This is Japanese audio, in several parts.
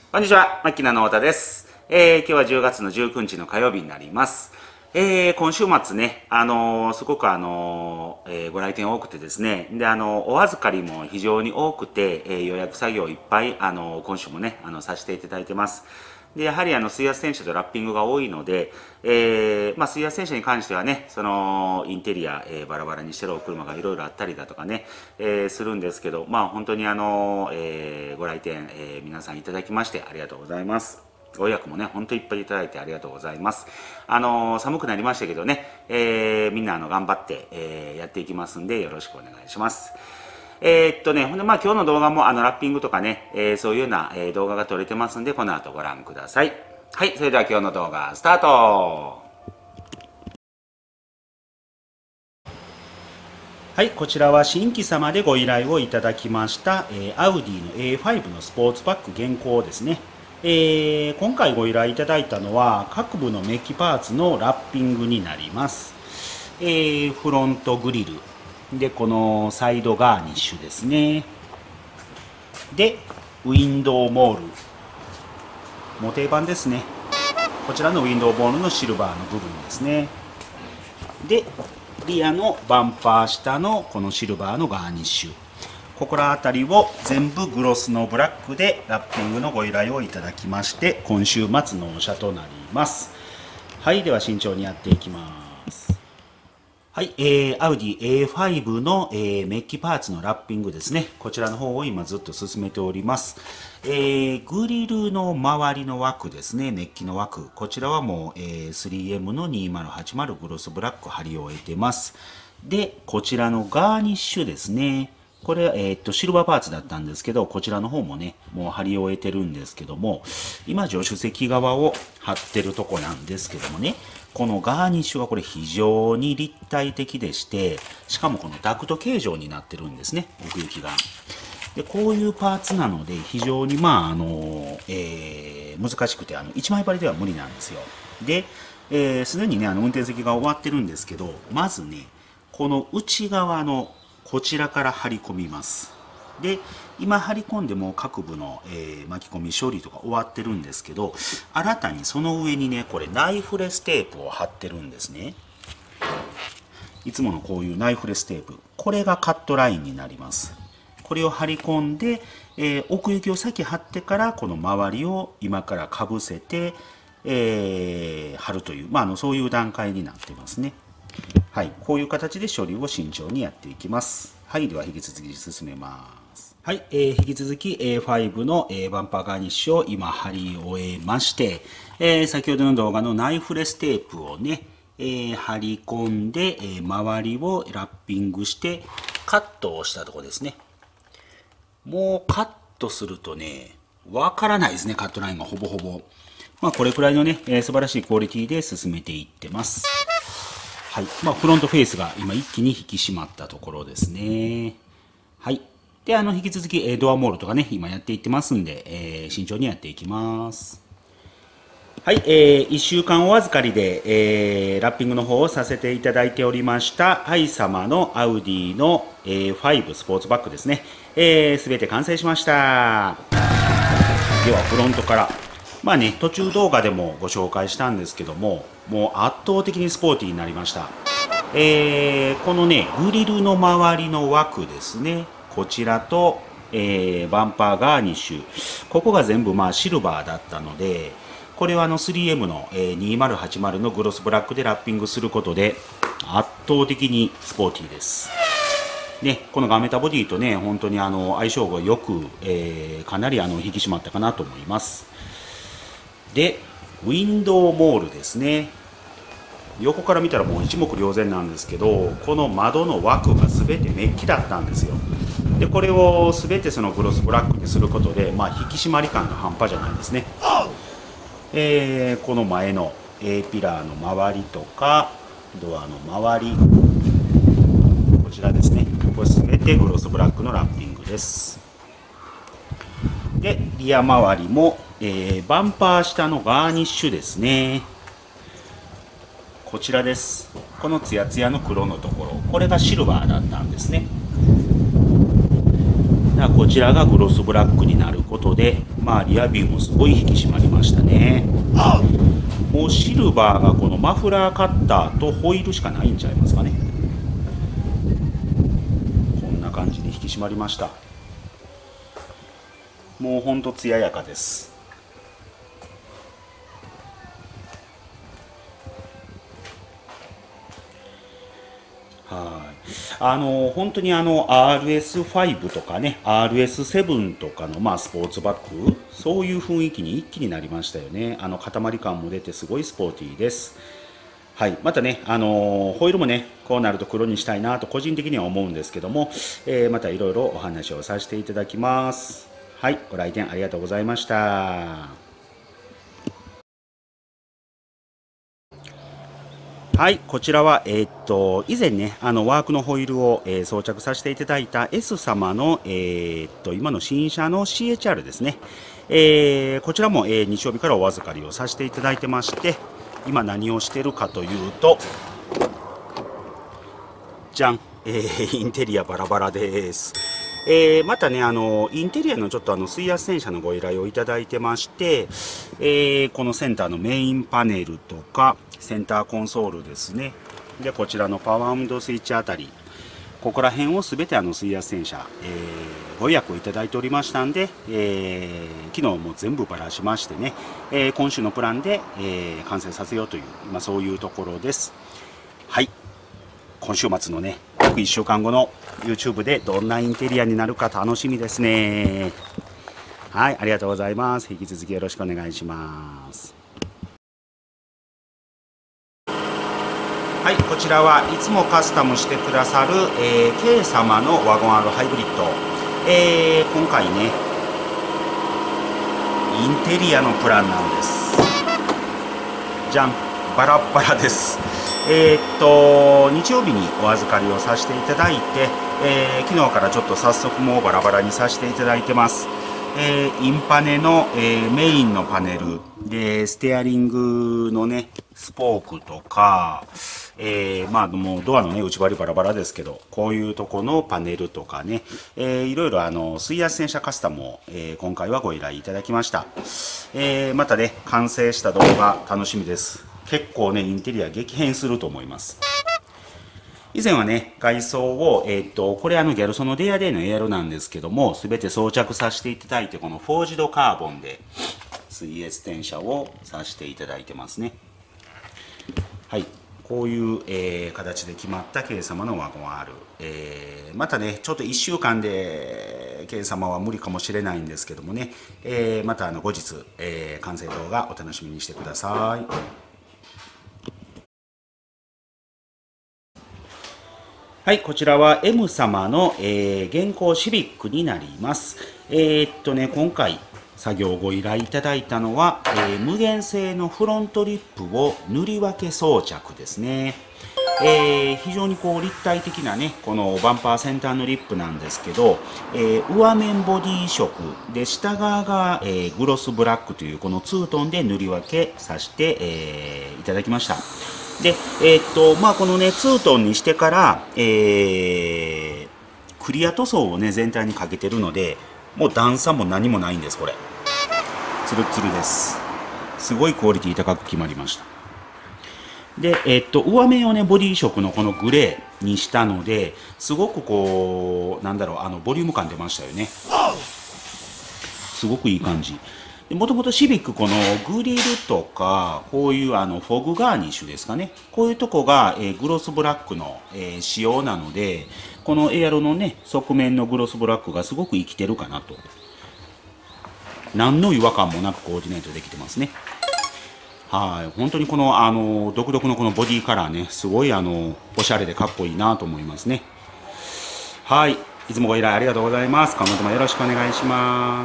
こんにちは、牧野直太です。今日は10月の19日の火曜日になります。今週末ね、すごくご来店多くてですね、で、お預かりも非常に多くて、予約作業いっぱい、今週もね、させていただいてます。で、やはり水圧洗車とラッピングが多いので、水圧洗車に関してはね、そのインテリア、バラバラにしてるお車がいろいろあったりだとかね、するんですけど、本当にご来店、皆さんいただきましてありがとうございます。ご予約もね、本当いっぱいいただいてありがとうございます。寒くなりましたけどね、みんな頑張って、やっていきますんで、よろしくお願いします。ほんで今日の動画もラッピングとかね、そういうような、動画が撮れてますんで、この後ご覧ください。はい、それでは今日の動画スタート。はい、こちらは新規様でご依頼をいただきました、アウディの A5 のスポーツパック現行ですね。今回ご依頼いただいたのは各部のメッキパーツのラッピングになります。フロントグリルで、このサイドガーニッシュですね。で、ウィンドウモール。もう定番ですね。こちらのウィンドウモールのシルバーの部分ですね。で、リアのバンパー下のこのシルバーのガーニッシュ。ここら辺りを全部グロスのブラックでラッピングのご依頼をいただきまして、今週末納車となります。はい、では慎重にやっていきます。はい、アウディ A5 の、メッキパーツのラッピングですね。こちらの方を今ずっと進めております。グリルの周りの枠ですね、メッキの枠。こちらはもう、3M の2080グロスブラック貼り終えてます。で、こちらのガーニッシュですね。これ、シルバーパーツだったんですけど、こちらの方もね、もう貼り終えてるんですけども、今、助手席側を貼ってるとこなんですけどもね、このガーニッシュはこれ非常に立体的でして、しかもこのダクト形状になってるんですね、奥行きが。で、こういうパーツなので、非常に難しくて、1枚張りでは無理なんですよ。で、すでにね、運転席が終わってるんですけど、まずね、この内側のこちらから張り込みます。で、今張り込んでも各部の、巻き込み処理とか終わってるんですけど、新たにその上にね、これナイフレステープを貼ってるんですね。いつものこういうナイフレステープ、これがカットラインになります。これを貼り込んで、奥行きを先貼ってからこの周りを今からかぶせて、貼るという、そういう段階になってますね。はい、こういう形で処理を慎重にやっていきます。はい、では引き続き進めます。はい、引き続き A5 の、バンパーガーニッシュを今貼り終えまして、先ほどの動画のナイフレステープをね、貼り込んで、周りをラッピングしてカットをしたところですね。もうカットするとね、わからないですね、カットラインがほぼほぼ。これくらいのね、素晴らしいクオリティで進めていってます。はい、フロントフェースが今一気に引き締まったところですね。はい。で、引き続き、ドアモールとかね、今やっていってますんで、慎重にやっていきます。はい、1週間お預かりで、ラッピングの方をさせていただいておりました、アイ様のアウディの A5 スポーツバッグですね。すべて完成しました。では、フロントから。途中動画でもご紹介したんですけども、もう圧倒的にスポーティーになりました。このね、グリルの周りの枠ですね。こちらと、バンパーガーニッシュ。ここが全部シルバーだったので、これは3M の、2080のグロスブラックでラッピングすることで、圧倒的にスポーティーです。ね、このガメタボディとね、本当に相性がよく、かなり引き締まったかなと思います。で、ウィンドウモールですね。横から見たらもう一目瞭然なんですけど、この窓の枠が全てメッキだったんですよ。で、これを全てそのグロスブラックにすることで、引き締まり感が半端じゃないですね。この前の A ピラーの周りとか、ドアの周り、こちらですね。これ全てグロスブラックのラッピングです。で、リア周りも、バンパー下のガーニッシュですね。こちらです。このツヤツヤの黒のところ、これがシルバーだったんですね。 こちらがグロスブラックになることで、リアビューもすごい引き締まりましたね。もうシルバーがこのマフラーカッターとホイールしかないんちゃいますかね。こんな感じに引き締まりました。もうほんと艶やかです。本当にRS5 とかね RS7 とかのスポーツバッグ、そういう雰囲気に一気になりましたよね。塊感も出てすごいスポーティーです。はい、またね、ホイールもねこうなると黒にしたいなと個人的には思うんですけども、またいろいろお話をさせていただきます。はい、ご来店ありがとうございました。はい、こちらは、以前ね、ワークのホイールを、装着させていただいた S 様の、今の新車の CHR ですね。こちらも、日曜日からお預かりをさせていただいてまして、今何をしてるかというと、じゃん、インテリアバラバラです。またね、インテリアのちょっと水圧洗車のご依頼をいただいてまして、このセンターのメインパネルとか、センターコンソールですね。で、こちらのパワーウンドスイッチあたり、ここら辺をすべて水圧洗車、ご予約をいただいておりましたんで、昨日も全部ばらしましてね、今週のプランで、完成させようという、そういうところです。はい。今週末のね、約1週間後の YouTube でどんなインテリアになるか楽しみですね。はい、ありがとうございます。引き続きよろしくお願いします。はい、こちらはいつもカスタムしてくださる、K 様のワゴン R ハイブリッド。今回ね、インテリアのプランなんです。じゃん、バラッバラです。日曜日にお預かりをさせていただいて、昨日からちょっと早速もうバラバラにさせていただいてます。インパネの、メインのパネルでステアリングのねスポークとか、もうドアのね内張りバラバラですけど、こういうとこのパネルとかね、いろいろ水圧洗車カスタムを、今回はご依頼いただきました。またね完成した動画楽しみです。結構ねインテリア激変すると思います。以前はね、外装を、これギャルソのデアデーのエアロなんですけども、すべて装着させていただいて、このフォージドカーボンで水圧転写をさせていただいてますね。はい。こういう、形で決まった K 様のワゴン R。またね、ちょっと1週間で K 様は無理かもしれないんですけどもね、また後日、完成動画お楽しみにしてください。はい、こちらは M 様の、現行シビックになります。今回作業をご依頼いただいたのは、無限製のフロントリップを塗り分け装着ですね。非常に立体的なね、このバンパー先端のリップなんですけど、上面ボディ色で下側が、グロスブラックというこのツートンで塗り分けさせて、いただきました。で、このね、ツートンにしてから、クリア塗装をね、全体にかけてるので、もう段差も何もないんです、これ。ツルツルです。すごいクオリティ高く決まりました。で、上面をね、ボディ色のこのグレーにしたので、すごくボリューム感出ましたよね。すごくいい感じ。もともとシビックこのグリルとかこういうフォグガーニッシュですかね、こういうとこが、グロスブラックの、仕様なので、このエアロのね側面のグロスブラックがすごく生きてるかなと、何の違和感もなくコーディネートできてますね。はい、本当にこの独特のこのボディカラーね、すごいおしゃれでかっこいいなと思いますね。はい、いつもご依頼ありがとうございます。今後ともよろしくお願いします。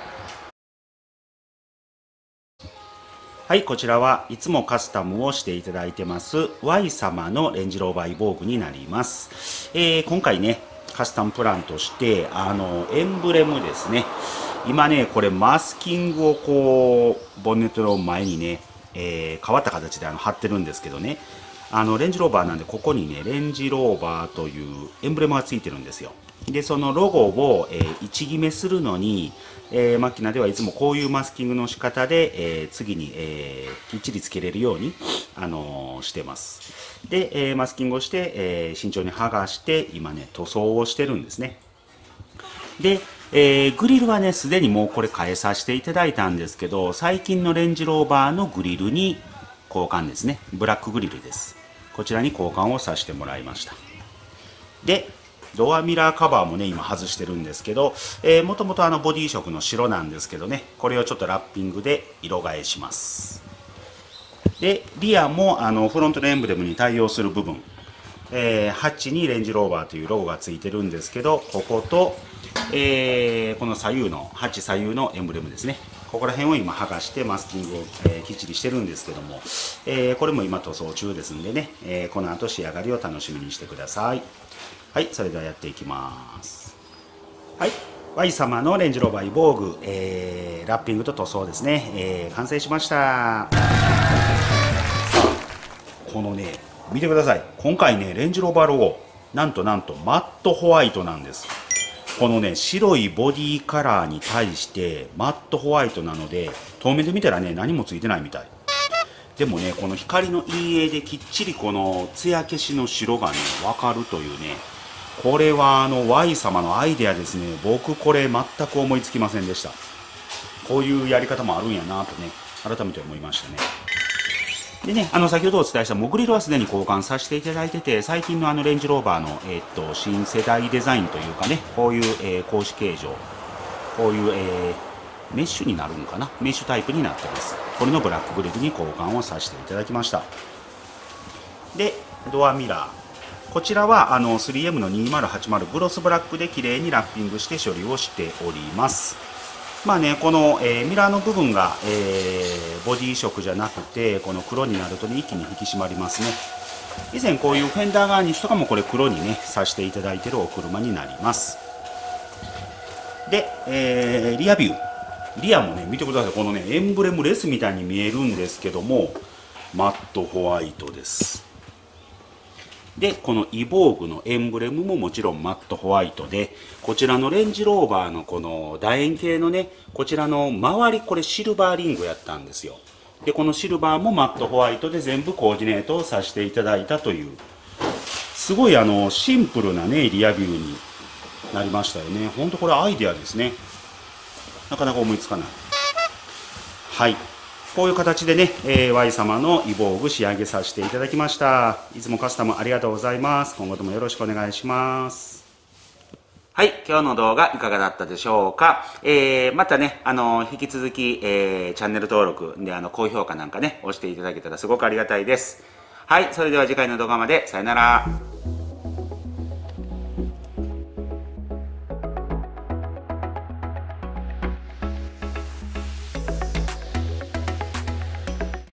はい、こちらはいつもカスタムをしていただいてます Y 様のレンジローバーイボーグになります。今回ね、カスタムプランとしてエンブレムですね。今ね、これマスキングをボンネットの前にね、変わった形で貼ってるんですけどね、レンジローバーなんでここにね、レンジローバーというエンブレムがついてるんですよ。 でそのロゴを、位置決めするのに、マキナではいつもこういうマスキングの仕方で、次に、きっちりつけれるように、してます。で、マスキングをして、慎重に剥がして今ね塗装をしてるんですね。で、グリルはねすでにもうこれ変えさせていただいたんですけど、最近のレンジローバーのグリルに交換ですね。ブラックグリルです。こちらに交換をさせてもらいました。でドアミラーカバーもね今外してるんですけど、もともとボディ色の白なんですけどね、これをちょっとラッピングで色替えします。でリアもフロントのエンブレムに対応する部分、ハッチにレンジローバーというロゴがついてるんですけど、ここと、この左右のハッチ左右のエンブレムですね、ここら辺を今剥がしてマスキングを、きっちりしてるんですけども、これも今塗装中ですんでね、この後仕上がりを楽しみにしてください。はい、それではやっていきます。はい、Y 様のレンジローバーイボーグ、ラッピングと塗装ですね、完成しました。このね見てください、今回ねレンジローバーロゴなんとマットホワイトなんです。このね白いボディカラーに対してマットホワイトなので、遠目で見たらね何もついてないみたい。でもねこの光の陰影できっちりこの艶消しの白がね分かるというね、これはY 様のアイデアですね。僕これ全く思いつきませんでした。こういうやり方もあるんやなとね改めて思いましたね。でね、先ほどお伝えしたグリルはすでに交換させていただいてて、最近のレンジローバーの、新世代デザインというかね、こういう、格子形状、こういう、メッシュになるのかな、メッシュタイプになってます。これのブラックグリルに交換をさせていただきました。でドアミラー、こちらは3M の2080グロスブラックで綺麗にラッピングして処理をしております。まあね、この、ミラーの部分が、ボディ色じゃなくてこの黒になると、ね、一気に引き締まりますね。以前こういうフェンダーガーニッシュとかもこれ黒にねさせていただいているお車になります。で、リアビュー、リアもね見てください、このねエンブレムレスみたいに見えるんですけどもマットホワイトです。でこのイボーグのエンブレムももちろんマットホワイトで、こちらのレンジローバーのこの楕円形のねこちらの周り、これシルバーリングやったんですよ。でこのシルバーもマットホワイトで全部コーディネートをさせていただいたという、すごいシンプルなねリアビューになりましたよね。ほんとこれアイデアですね。なかなか思いつかない。はい、こういう形でね、Y 様のイボーグ仕上げさせていただきました。いつもカスタムありがとうございます。今後ともよろしくお願いします。はい、今日の動画いかがだったでしょうか。またね、引き続き、チャンネル登録で高評価なんかね、押していただけたらすごくありがたいです。はい、それでは次回の動画まで。さよなら。